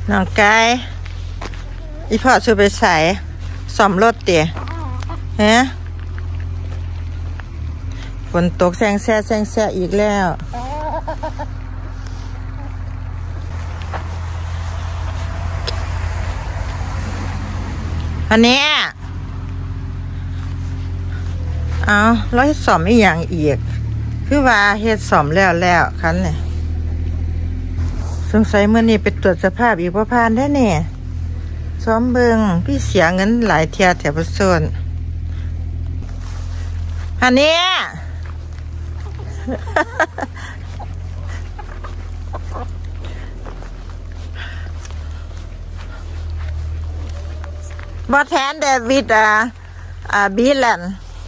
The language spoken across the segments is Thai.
น้องกายอีพ่อช่วยไปใส่ซ่อมรถเตี๋ยฮะฝนตกแซงแซ่อีกแล้วอันนี้เอาเราเฮ็ดซ่อมอีกอย่างอีกคือว่าเฮ็ดซ่อมแล้วคันเนี่ยสงสัยเมื่อนี้ไปตรวจสภาพอีกบ่ผ่านได้เนี่ยซ้อมเบิงพี่เสียเงินหลายเที่ยแถวประโซนอันนี้บอแทนเดวิดบีแลน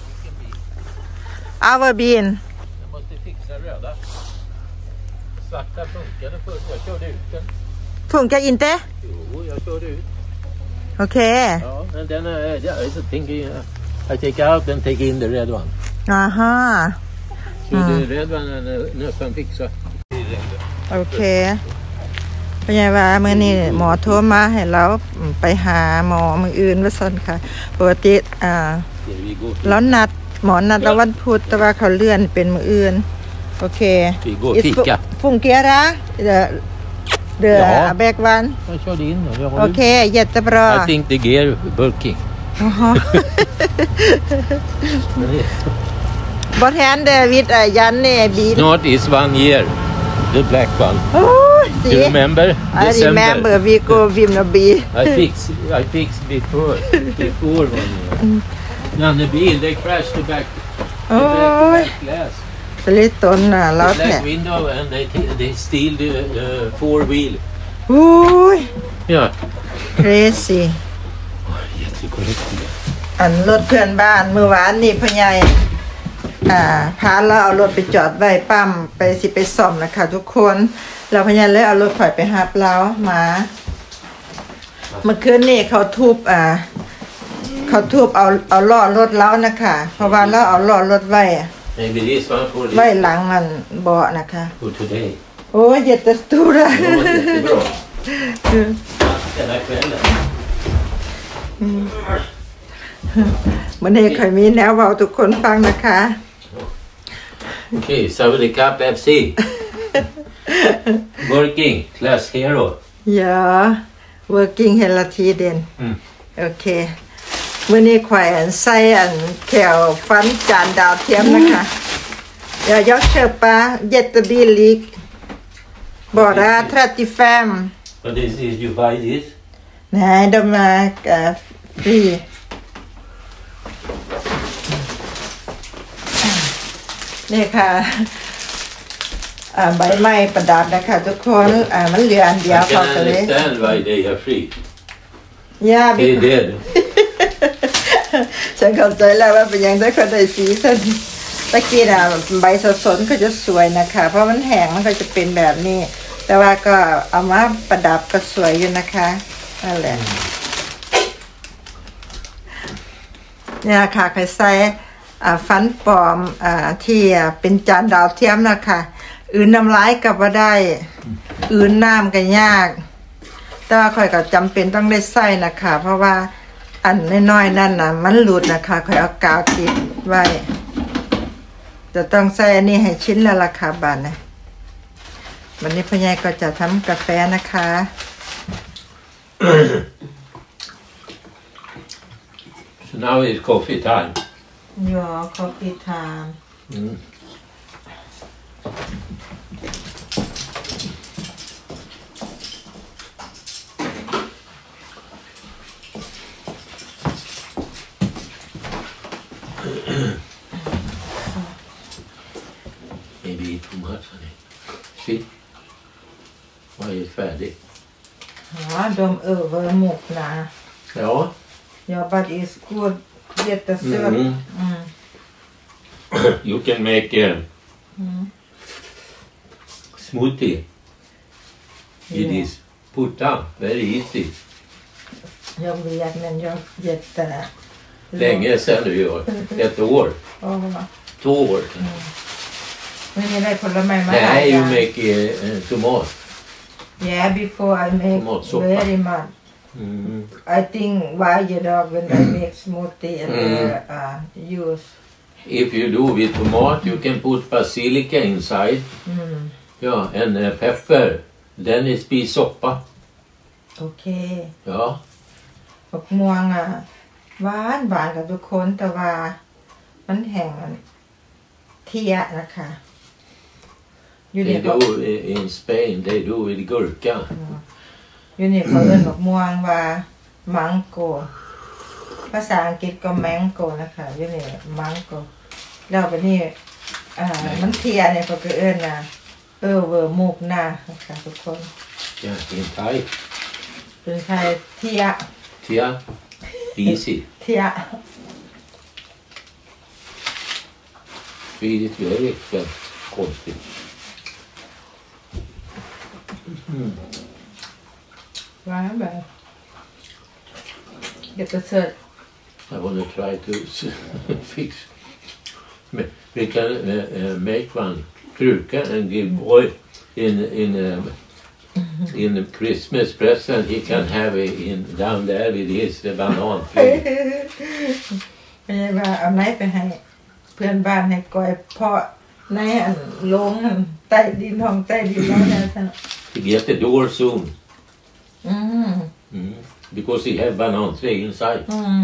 our bin Svarta funkade förut, jag körde ut den. Funkar inte? Jo, jag körde ut. Okej. Ja, men den jag tänker I take out and take in the red one. Aha. Så the red one nästan fixa. Okej. เป็นไงว่าเมื่อนี้หมอโทรมาให้เราไปหาหมอมืออื่นว่าซั่นค่ะปกติแล้วนัดหมอนัดวันพุธแต่ว่าเขาเลื่อนเป็นมื้ออื่นโอเค fungerar the back one Jag körde in den. Okej, jättebra. I think the gear working. What hand with Janne beat? Not is 1 year. The black one. Oh, see? Do you remember? I remember we go Vimnaby. I fixed before 1 year. Now the bil, they crashed the back glass. สลิดตนน่ะแล้วแท้ Black window and they steal the 4 wheel. อุ้ย Yeah. Crazy. อันรถเพื่อนบ้านเมื่อวานนี่พ่อใหญ่พาเราเอารถไปจอดไว้ปั๊มไปซ่อมนะคะทุกคนเราพ่อใหญ่เลยเอารถถอยไปหับเรามาเมื่อคืนนี่เขาทุบเอาล้อรถแล้วนะคะเพราะว่าเราเอาล้อรถไว้หลังมันเบาะนะคะโอ้ยเย็ดตะตูระวันนี้เคยมีแนวเบาทุกคนฟังนะคะโอเคสวัสดีครับ FC working class hero working เฮลทีเด่นโอเคมื่อนี้แขวนใส่แขวฟันจานดาวเทียมนะคะยกเชือกปลาเย็ดตะบีลิกบอระทรัติแฟม But this is you buy this ไหนดมาฟรีนี่ค่ะใบไม้ประดับนะคะทุกคนมันเหลืออันเดียวพอเลย understand why they are free Yeah they did ฉันเข้าใจแล้วว่าเป็นยังไงคนได้สีสันตะกี้น่ะใบสดๆก็จะสวยนะคะเพราะมันแห้งมันก็จะเป็นแบบนี้แต่ว่าก็เอามาประดับก็สวยอยู่นะคะนั่นแหละเนี่ยค่ะใครใส่ฟันปลอมที่เป็นจานดาวเทียมนะคะอื่นน้ำลายกับว่าได้อื่นน้ำกันยากแต่ว่าค่อยก็จำเป็นต้องได้ใส่นะคะเพราะว่าอันน้อยๆนั่นน่ะมันหลุดนะคะค่อยเอากาวติดไว้จะต้องใส่อันนี้ให้ชิ้นละราคาบาทนะวันนี้พ่อใหญ่ก็จะทำกาแฟนะคะ So now is coffee time Your coffee time Maybe too much honey See Why is färdig ดมหมกนะ Ja Your but is good jättesött You can make smoothie It is put down very easy Jag vet men jag Länge sedan du gör 1 år 2 år ไม่ได้ผลไม้มา Nej you make tomat Yeah, before I make Tomatsoppa. very much. I think varje dag when I make smoothie and use. If you do with tomat, you can put basilica inside. Yeah, and pepper. Then it be soppa. Okay. Ja. บักม่วงหวานหวานกับทุกคนแต่ว่ามันแห้งเทียนะคะอยู่นี่ They do in Spain, they do with gurka. อยู่นี่เขาเอิ้นบักม่วงว่ามังโกภาษาอังกฤษก็แมงโกนะคะอยู่นี่มังโกแล้วบัดนี้มันเทียเนี่ยเขาก็เอิ้นเวอร์มูกหน้านะคะทุกคน Ja, in Thai. เป็นไทยเทีย Tia. Easy. เทีย Swedish very konstigt. Wow, but get the cert. I want to try to fix. We can make one kruka and give boy in the Christmas present. He can have it down there with his banan tree. ไม่ใช่ว่าเอาไม้ไปให้เพื่อนบ้านให้ก้อยเพาะในโรงใต้ดินห้องใต้ดินแล้วนะท่าน He get the door soon. Because he have banan tree inside.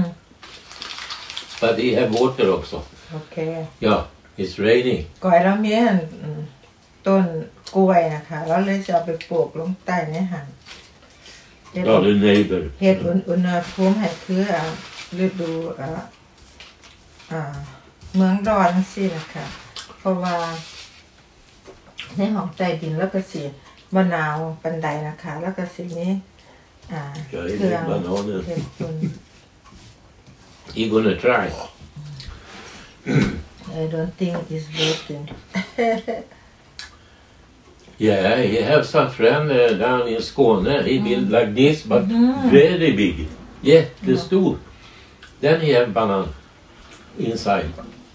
But he have water also. Okay. Yeah, it's raining. ก้อยเรามีต้นกล้วยนะคะแล้วเลยจะเอาไปปลูกลงใต้ในหัน Ja, the neighbor. เฮ็ดอุณหภูมิให้คือฤดูเมืองร้อนสินะคะเพราะว่าในห้องใต้ดินแล้วก็สิบ่หนาวปานใดนะคะแล้วก็สิมีเครื่องเฮ็ดคุณ He gonna try. I don't think it's working. Yeah, he have some friend down in Skåne. He build like this, but very big. Jättestor. Then he have banan inside.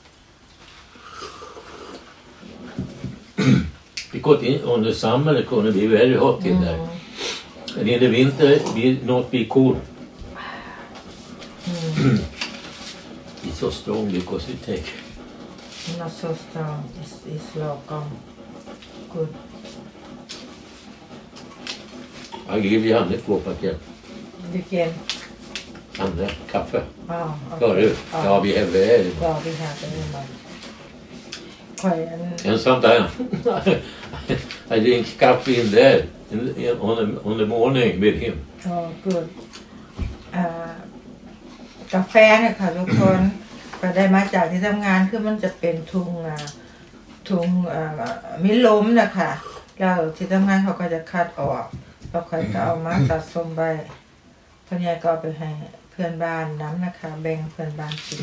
Because on the summer it's gonna be very hot in there. And in the winter it will not be cool. It's so strong because it take. Not so strong. It's local. Good. I give you Anne 2 paket. Vilken? Anne, kaffe. Okay. Förut. Ja, vi har väl. Ja, vi har det. And sometimes I drink coffee in there on the morning with him. Oh, good. กาแฟเนี่ยค่ะทุกคนก็ได้มาจากที่ทำงานคือมันจะเป็นทุงมิล้มนะคะแล้วที่ทำงานเขาก็จะคัดออกแล้วค่อยก็เอามาสะสมไว้พอเนี่ยก็เอาไปให้เพื่อนบ้านน้ำนะคะแบ่งเพื่อนบ้านกิน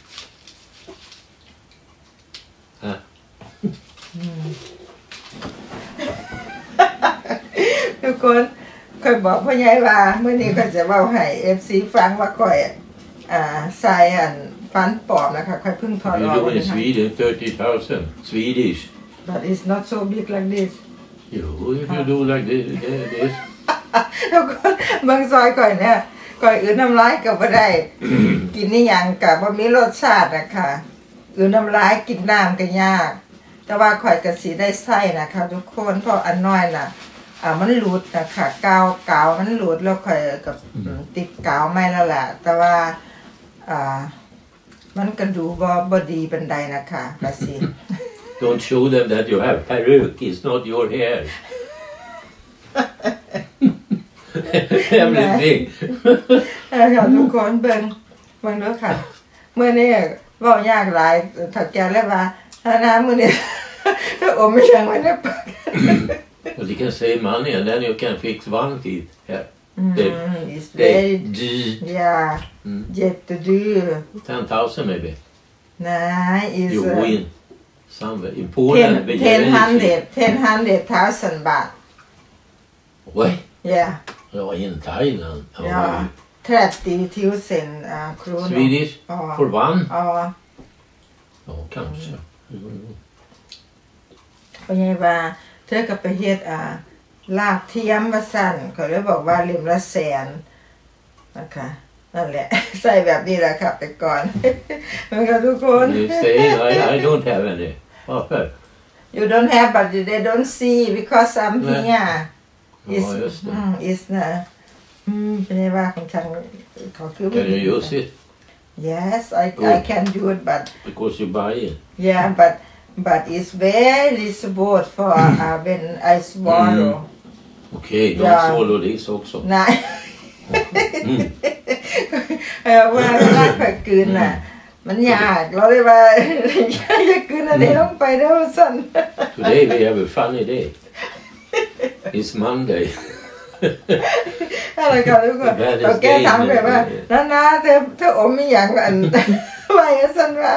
ทุกคนค่อยบอกพ่อใหญ่ว่าเมื่อนี้ก็จะเว้าให้ FC ฟังว่าค่อยใส่ฟันปลอมนะคะค่อยเพิ่งถอดออก You do in Sweden 30,000 Swedish. But it's not so big like this. If you do like this. ทุกคนบางซอยก่อยเนี่ยก่อยอื่นน้ำลายกับบ่ได้ กินนี่ยังกับบ่มีรสชาตินะคะอื่นน้ำลายกินน้ำก็ยากแต่ว่าข่อยก็สิได้ใส่นะคะทุกคนเพราะอันน้อยน่ะมันหลุดนะคะกาวมันหลุดแล้วข่อยกับติดกาวไม่แล้วแหละแต่ว่ามันก็ดูบ่ดีปานใดนะคะก็สิ Don't show them that you have peruke. It's not your hair. Everything. ค่ะทุกคนเบิ่งด้วยค่ะเมื่อนี้เว้ายากหลายถ้าแกแล้วว่าถ้าน้ำมื้อนี้ถ้าอมไม่ยังไว้ในปาก Well, you can save money and then you can fix one teeth here. It's very yeah. Jättedyr. 10,000 maybe. Nej, it's You win somewhere in Poland. 10,000 baht. Why? Yeah. Ja, in Thailand. Ja. 30,000 kronor. Swedish? For one? Ja. Ja, kanske. เพราะไงว่าเธอก็ไปเฮ็ดลากเทียมว่าสั่นเขาเลยบอกว่าริมละแสนนะคะนั่นแหละ ใส่แบบนี้แหละครับไปก่อน มันก็ทุกคน You say I don't have any. Varför? You don't have but they don't see because I'm here Ja, is just det. is นะเป็นไงว่าของฉันเขาคือ Can you use it? Yes I can do it but Because you buy it. yeah but it's very support for when I swallow Okej, de Ja. swallow this också. นายว่าเวลาค่อยกลืนน่ะมันยากเราเลยว่าอย่ากลืนอันนี้ลงไปเด้อสั่น Today we have a funny day. It's Monday. อะไรกันทุกคนเราแก้ถามไปว่านะเธออมมีอย่างอันไว้สั่นว่า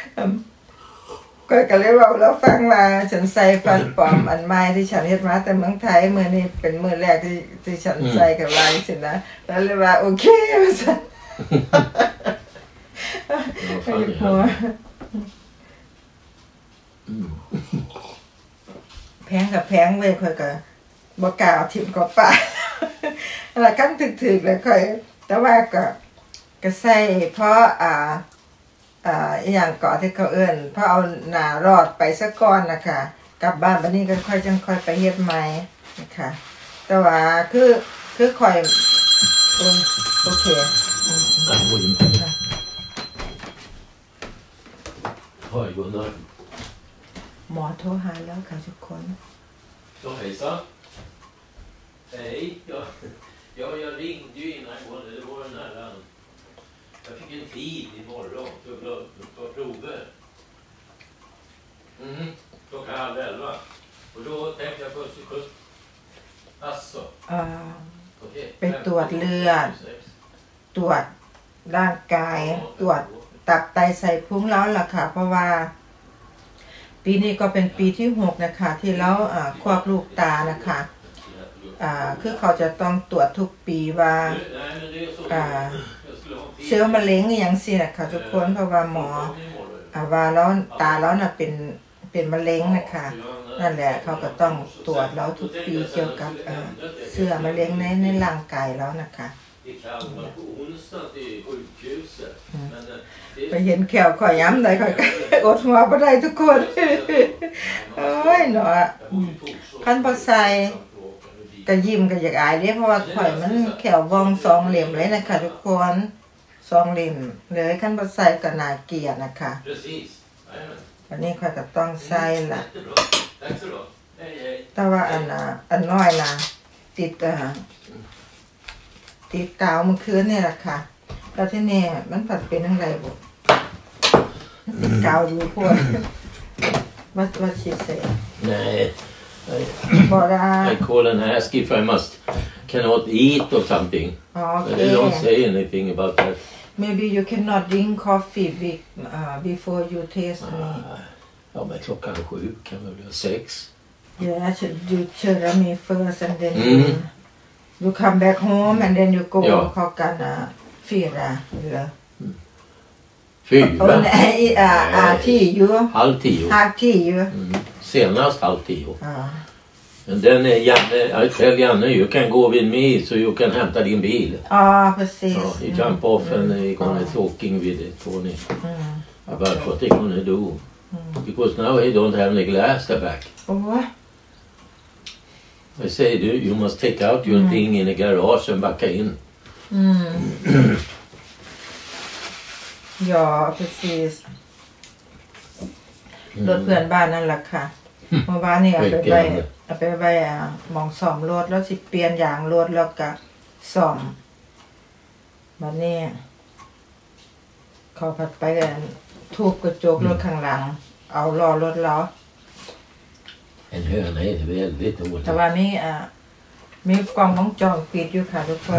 ก็เลยว่าเราฟังว่าฉันใส่ฟันปลอมอันใหม่ที่ฉันเฮ็ดมาแต่เมืองไทยมื้อนี้เป็นมื้อแรกที่ฉันใส่กับลายสินะแล้วเลยว่าโอเคสั่นแพงกับแพงเว้ยค่อยก็บ่กล้าเอาทิ่มกับป่าแล้วกันถึกๆแล้วค่อยแต่ว่าก็ใส่เพราะอีหยังเกาะที่เขาเอิ้นเพราะเอาหน้ารอดไปซะก่อนนะคะกลับบ้านบัดนี้ก็ค่อยจังค่อยไปเฮ็ดใหม่นะคะแต่ว่าคือค่อยโอเค Oj, godnatt. หมอโทรหาแล้วค่ะทุกคน Så hejsan. Hej. Jag ringde ju innan igår. Det var den här... Jag fick en tid imorgon för prover. Klockan 11:30. Och då tänkte jag först i kust. Alltså. ไปตรวจเลือดตรวจร่างกายตรวจตับไตไส้พุงแล้วล่ะค่ะเพราะว่าปีนี้ก็เป็นปีที่6นะคะที่เราครอบลูกตานะคะคือเขาจะต้องตรวจทุกปีว่าเชื้อมะเร็งอย่างสินะคะทุกคนเพราะว่าหมอว่าแล้วตาแล้วน่ะเป็นมะเร็งนะคะนั่นแหละเขาก็ต้องตรวจแล้วทุกปีเกี่ยวกับเชื้อมะเร็งในร่างกายแล้วนะคะไปเห็นแขวข่อยย้ำเลยข่อยอดหัวบ่ได้ทุกคนโอ้ยเนาะคันบ่ใส่ก็ยิ้มก็อยากอายเด้เพราะว่าข่อยมันแขววอง2เหลี่ยมเลยนะคะทุกคน2เหลี่ยมเลยคันบ่ใส่ก็น่าเกลียดนะคะวันนี้ข่อยก็ต้องใส่ล่ะแต่ว่าอันน้อยน่ะติดกาวเมื่อคืนนี่แหละค่ะแล้วที่นี่มันผัดเป็นอะไรบุติดกาวอยู่พวกว่าชิเซ่ Nej. บอกได้ I call and ask if I cannot eat or something. โอเค They don't say anything about that. Maybe you cannot drink coffee before you taste me. Ja, men 7:00 kan väl bli 6. Yeah, you should me first and then you come back home and then you go เขากัน4 หรือ 4? Nej, 10 10:30. 10 Senast 10:30. Men den är Janne, you can go with me so you can hämta din bil. Precis. You jump off and you're gonna talking with it, Tony. About what they're gonna do. Because now he don't have any glass there back. What? I say you must take out your thing in the garage and backa in. Ja, precis. รถเพื่อนบ้านนั่นแหละค่ะเมื่อวานนี่เอาไปไว้มองซ่อมรถแล้วสิเปลี่ยนยางรถแล้วก็ซ่อมบัดนี้เขาผัดไปกันทุบกระจกรถข้างหลังเอาล้อรถแล้ว En höna är väldigt dålig. แต่ว่ามีกล้องวงจรปิดอยู่ค่ะทุกคน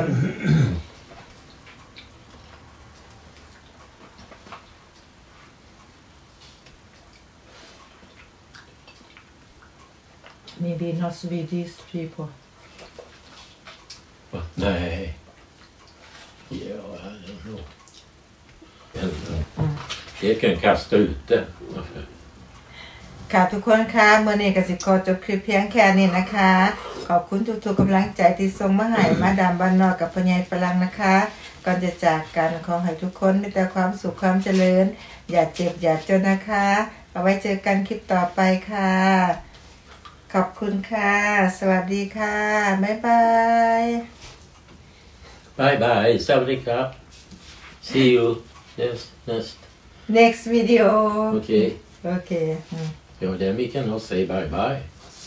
Maybe not Swedish people. Nej. Ja, I don't know. Det kan kasta ut det. ค่ะทุกคนคะเมื่อนี้กสิกรจบคลิปเพียงแค่นี้นะคะ ขอบคุณทุกๆกำลังใจที่ส่งมาให้มาดามบ้านนอกกับพ่อใหญ่ฝรั่งนะคะ ก่อนจะจากกันขอให้ทุกคนมีแต่ความสุขความเจริญอย่าเจ็บอย่าจนนะคะเอาไว้เจอกันคลิปต่อไปค่ะขอบคุณค่ะสวัสดีค่ะบ๊ายบาย Bye bye. Sawadee krap. See you next video Okay. okay Ja, then we can all say bye bye.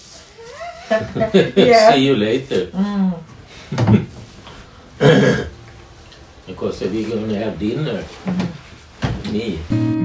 Yeah. See you later. Mm. Because we're going to have dinner. Me.